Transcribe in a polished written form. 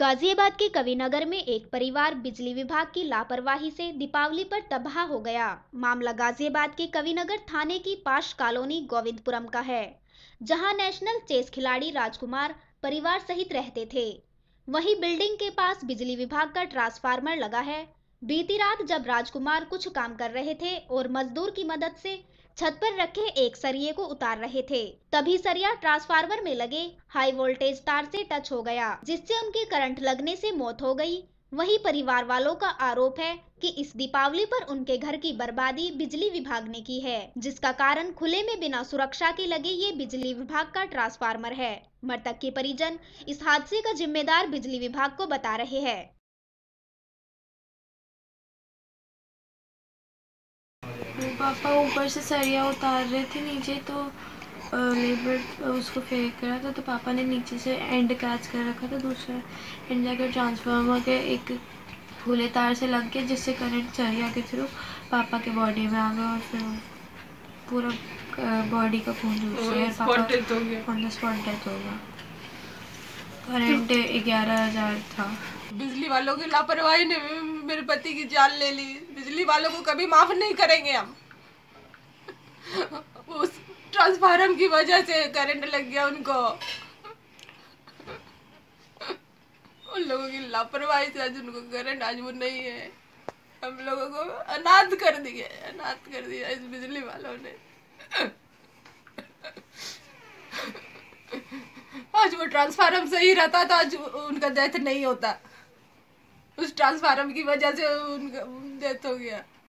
गाजियाबाद के कविनगर में एक परिवार बिजली विभाग की लापरवाही से दीपावली पर तबाह हो गया। मामला गाजियाबाद के कविनगर थाने की पाश कॉलोनी गोविंदपुरम का है, जहां नेशनल चेस खिलाड़ी राजकुमार परिवार सहित रहते थे। वहीं बिल्डिंग के पास बिजली विभाग का ट्रांसफार्मर लगा है। बीती रात जब राजकुमार कुछ काम कर रहे थे और मजदूर की मदद से छत पर रखे एक सरिये को उतार रहे थे, तभी सरिया ट्रांसफार्मर में लगे हाई वोल्टेज तार से टच हो गया, जिससे उनकी करंट लगने से मौत हो गई। वहीं परिवार वालों का आरोप है कि इस दीपावली पर उनके घर की बर्बादी बिजली विभाग ने की है, जिसका कारण खुले में बिना सुरक्षा के लगे ये बिजली विभाग का ट्रांसफार्मर है। मृतक के परिजन इस हादसे का जिम्मेदार बिजली विभाग को बता रहे हैं। पापा ऊपर से सरिया उतार रहे थे नीचे, तो लेबर उसको फेंक रहा था, तो पापा ने नीचे से एंड कैच कर रखा था, दूसरा एंड जाकर ट्रांसफार्मर के एक खुले तार से लग गया, जिससे करंट सरिया के थ्रू पापा के बॉडी में आ गया और फिर पूरा बॉडी का खून जूस गया, पापा ऑन द स्पॉट डेथ हो गया। करंट 11,000 था। बिजली वालों की लापरवाही ने मेरे पति की जान ले ली। बिजली वालों को कभी माफ नहीं करेंगे हम। उस ट्रांसफार्मर की वजह से करंट लग गया उनको। उन लोगों की लापरवाही से आज उनको करंट आज वो नहीं है। हम लोगों को अनाथ कर दिया इस बिजली वालों ने। आज वो ट्रांसफार्मर सही रहता तो आज उनका डेथ नहीं होता। उस ट्रांसफार्मर की वजह से उनका डेथ हो गया।